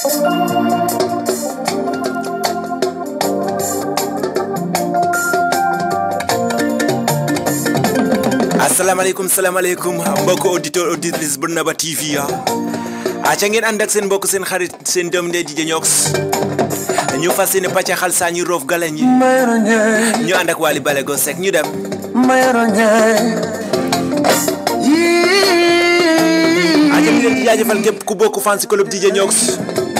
salaamaaleykum mbokk auditeur auditrice bu Naba TV ca ngeen ànd ak seen mbokk seen xarit seen doom ndey DJ Ñox ñu fas yéene pàccaxal saa ñu roof galañ yi ñu ànd ak Wally Ballago Seck ñu dem aca ñu leen di jaajëfal képp ku bokk fan si club DJ Ñox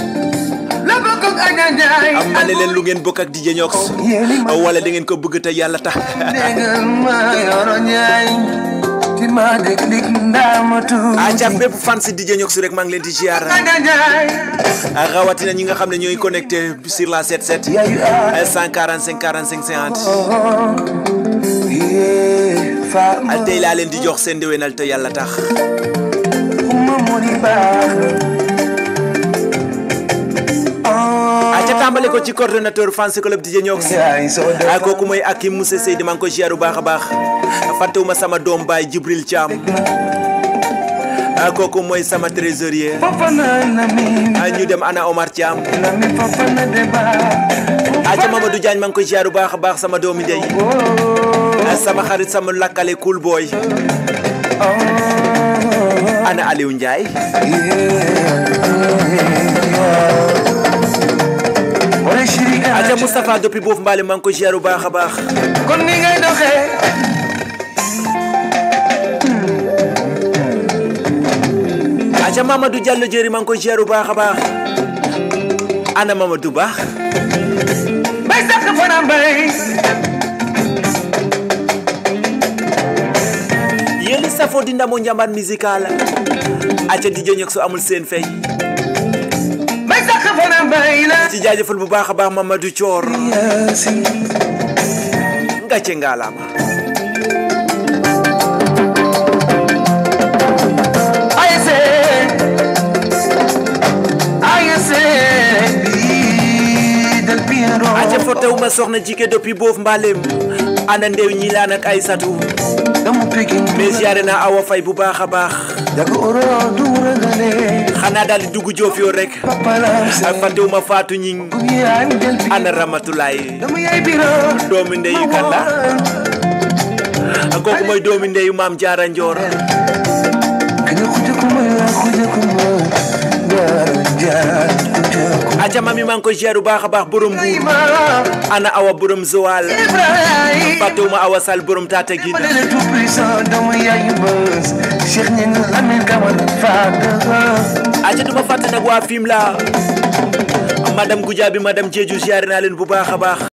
am na ne leen lu ngeen bokk ak DJ Ñox wala da ngeen ko bëgg te yàlla tax aca bépp fan si DJ Ñox rek maa ngi leen di ziar rawatina ñi nga xam ne ñooy connecté sur la 77 145 45 50 tey laa leen di jox seen déwénal te yàlla tax aca tàmbale ko ci coordonnateur fan si club DJ Ñox kooku mooy Akim Moussa Seydi maa ngi ko ziar bu baax a baax fàttewuma sama doom baay Jibril Thiam kooku mooy sama trésorier ñu dem ana Omar Thiam aca Mamadou Diagne maa ngi koy ziar bu baax a baax sama doomi ndey sama xarit sama lakkale cool boy ana Aliou Ndiaye aca Moustapha depuis boofu mbaale maa ngi koy ziar bu baax a baax kon ni ngay doxee aca Mamadou Diallo Jëri maa ngi koy ziar bu baax a baax ana Mamadou Baax bay sax fana bay yéen safo di ndamo njambaat musical aca DJ Ñox amul seen fay bay sax fana bay la ci jaajëfal bu baax a baax Mamadou Thior nga ce ngalaama aca fotew ma soxna jike depuis boof mbalem ana ndew ñi laan ak Aysatu mais ziare naa Awa Fay bu baax a baax xanaa daal di dugg joof yoo rek ak fàttewu ma Faatu Ñing ana Ramatulaay doomi ndeyu kan la kooku mooy doomi ndeyu Maam Jaara Njoor aca mami maa ngi koy ziar bu baax a baax borom bu ana Awa borom Joal fàttewu ma Awa Sall borom Tata Guine aca duma fàtte nag waa Fimela madame Goudiaby madame Diédhiou ziar naa leen bu baax a baax